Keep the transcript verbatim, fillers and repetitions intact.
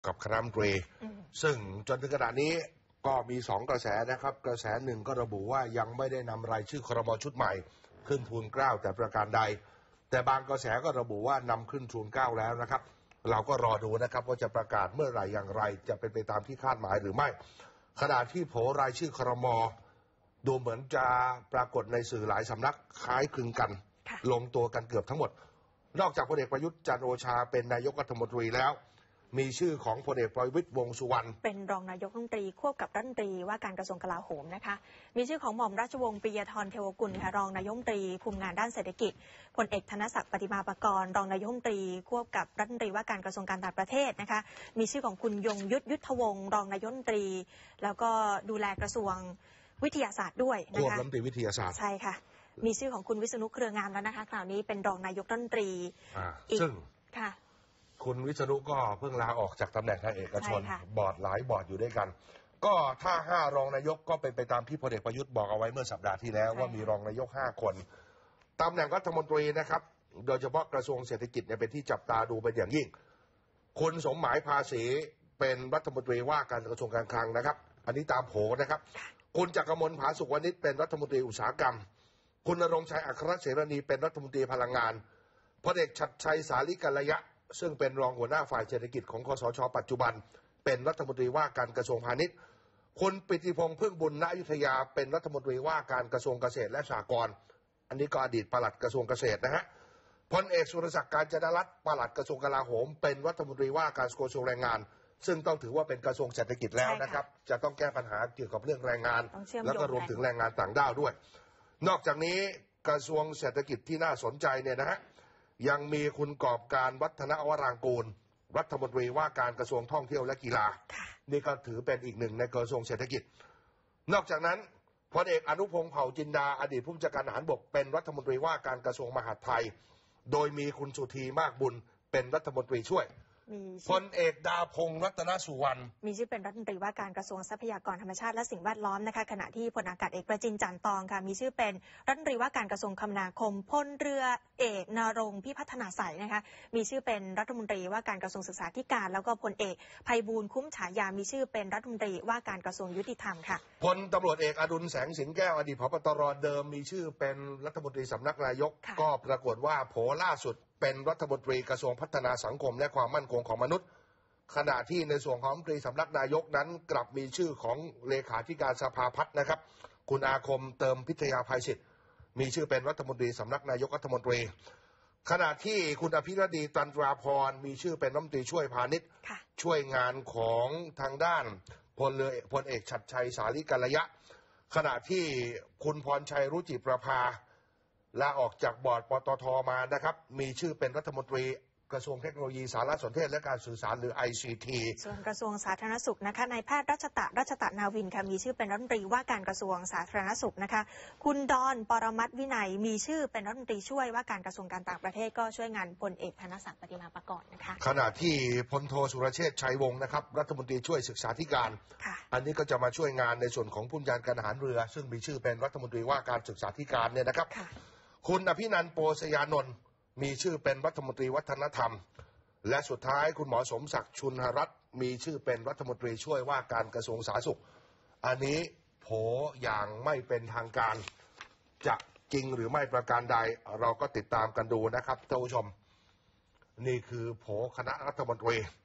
กับคณะรัฐมนตรีซึ่งจนถึงขณะนี้ก็มีสองกระแสนะครับกระแสหนึ่งก็ระบุว่ายังไม่ได้นำรายชื่อครม.ชุดใหม่ขึ้นทูลเกล้าแต่ประการใดแต่บางกระแสก็ระบุว่านำขึ้นทูลเกล้าแล้วนะครับเราก็รอดูนะครับว่าจะประกาศเมื่อไหร่อย่างไรจะเป็นไปตามที่คาดหมายหรือไม่ขณะที่โผรายชื่อครม.ดูเหมือนจะปรากฏในสื่อหลายสำนักคล้ายคลึงกันลงตัวกันเกือบทั้งหมดนอกจากพลเอกประยุทธ์จันทร์โอชาเป็นนายกรัฐมนตรีแล้วมีชื่อของพลเอกประวิตรวงษ์สุวรรณเป็นรองนายกรัฐมนตรีควบกับรัฐมนตรีว่าการกระทรวงกลาโหมนะคะมีชื่อของหม่อมราชวงศ์ปิยธรเทวกุลค่ะรองนายกรัฐมนตรีคุมงานด้านเศรษฐกิจพลเอกธนศักดิ์ปฏิมาปกรณ์รองนายกรัฐมนตรีควบกับรัฐมนตรีว่าการกระทรวงการต่างประเทศนะคะมีชื่อของคุณยงยุทธยุทธวงศ์รองนายกรัฐมนตรีแล้วก็ดูแลกระทรวงวิทยาศาสตร์ด้วยนะคะควบรัฐมนตรีวิทยาศาสตร์ใช่ค่ะมีชื่อของคุณวิษณุเครืองามแล้วนะคะคราวนี้เป็นรองนายกรัฐมนตรีซึ่งค่ะคุณวิษณุก็เพิ่งลาออกจากตำแหน่งทางเอกชนบอร์ดหลายบอร์ดอยู่ด้วยกันก็ถ้าห้ารองนายกก็เป็นไปตามที่พลเอกประยุทธ์บอกเอาไว้เมื่อสัปดาห์ที่แล้วว่ามีรองนายกห้าคนตำแหน่งรัฐมนตรีนะครับโดยเฉพาะกระทรวงเศรษฐกิจเนี่ยเป็นที่จับตาดูเป็นอย่างยิ่งคุณสมหมายภาษีเป็นรัฐมนตรีว่าการกระทรวงการคลังนะครับอันนี้ตามโผนะครับคุณจักรมลผาสุขวณิชเป็นรัฐมนตรีอุตสาหกรรมคุณณรงค์ชัยอัครเสรณีเป็นรัฐมนตรีพลังงานพลเอกชัดชัยสาลิกัลยะซึ่งเป็นรองหัวหน้าฝ่ายเศรษฐกิจของคสช.ปัจจุบันเป็นรัฐมนตรีว่าการกระทรวงพาณิชย์คุณปิติพงษ์พึ่งบุญณอยุธยาเป็นรัฐมนตรีว่าการกระทรวงเกษตรและสหกรณ์อันนี้ก็อดีตปลัดกระทรวงเกษตรนะฮะพลเอกสุรศักดิ์การจนรัตน์ปลัดกระทรวงกลาโหมเป็นรัฐมนตรีว่าการกระทรวงแรงงานซึ่งต้องถือว่าเป็นกระทรวงเศรษฐกิจแล้วนะครับจะต้องแก้ปัญหาเกี่ยวกับเรื่องแรงงานแล้วก็รวมถึงแรงงานต่างด้าวด้วยนอกจากนี้กระทรวงเศรษฐกิจที่น่าสนใจเนี่ยนะฮะยังมีคุณกอบการวัฒนวรางกูลรัฐมนตรีว่าการกระทรวงท่องเที่ยวและกีฬานี่ก็ถือเป็นอีกหนึ่งในกระทรวงเศรษฐกิจนอกจากนั้นพลเอกอนุพงษ์เผ่าจินดาอดีตผู้บัญชาการทหารบกเป็นรัฐมนตรีว่าการกระทรวงมหาดไทยโดยมีคุณสุธีมากบุญเป็นรัฐมนตรีช่วยพลเอกดาพงษ์รัตนสุวรรณมีชื่อเป็นรัฐมนตรีว่าการกระทรวงทรัพยากรธรรมชาติและสิ่งแวดล้อมนะคะขณะที่พลอากาศเอกประจินจันทร์ตองค่ะมีชื่อเป็นรัฐมนตรีว่าการกระทรวงคมนาคมพลเรือเอกนรงค์พิพัฒนาใสนะคะมีชื่อเป็นรัฐมนตรีว่าการกระทรวงศึกษาธิการแล้วก็พลเอกไพบูลย์คุ้มฉายามีชื่อเป็นรัฐมนตรีว่าการกระทรวงยุติธรรมค่ะพลตำรวจเอกอดุลแสงสิงแก้วอดีตผบ.ตร.เดิมมีชื่อเป็นรัฐมนตรีสำนักนายกก็ปรากฏว่าโผล่าสุดเป็นรัฐมนตรีกระทรวงพัฒนาสังคมและความมั่นคงของมนุษย์ขณะที่ในส่วนของรัฐมนตรีสำนักนายกนั้นกลับมีชื่อของเลขาธิการสภาพัฒน์นะครับคุณอาคมเติมพิทยาภัยศิษย์มีชื่อเป็นรัฐมนตรีสำนักนายกรัฐมนตรีขณะที่คุณอภิรดีตันตราพรมีชื่อเป็นรัฐมนตรีช่วยพาณิชย์ช่วยงานของทางด้านพลเรือพลเอกชัดชัยสาลิกัลยะขณะที่คุณพรชัยรุจิประภาลาออกจากบอร์ดปตท.มานะครับมีชื่อเป็นรัฐมนตรีกระทรวงเทคโนโลยีสารสนเทศและการสื่อสารหรือ ไอ ซี ทีส่วนกระทรวงสาธารณสุขนะคะนายแพทย์รัชตะรัชตะนาวินค่ะมีชื่อเป็นรัฐมนตรีว่าการกระทรวงสาธารณสุขนะคะคุณดอนปรมัตถ์วินัยมีชื่อเป็นรัฐมนตรีช่วยว่าการกระทรวงการต่างประเทศก็ช่วยงานพลเอกธนศักดิ์ปฏิมาปกรณ์นะคะขณะที่พลโทสุรเชษฐ์ชัยวงศ์นะครับรัฐมนตรีช่วยศึกษาธิการอันนี้ก็จะมาช่วยงานในส่วนของผู้บัญชาการทหารเรือซึ่งมีชื่อเป็นรัฐมนตรีว่าการศึกษาธิการเนี่ยนะครับคุณอภินันท์โปสยานนท์มีชื่อเป็นรัฐมนตรีวัฒนธรรมและสุดท้ายคุณหมอสมศักดิ์ชุนหรัตน์มีชื่อเป็นรัฐมนตรีช่วยว่าการกระทรวงสาธารณสุขอันนี้โผอย่างไม่เป็นทางการจะจริงหรือไม่ประการใดเราก็ติดตามกันดูนะครับท่านผู้ชมนี่คือโผคณะรัฐมนตรี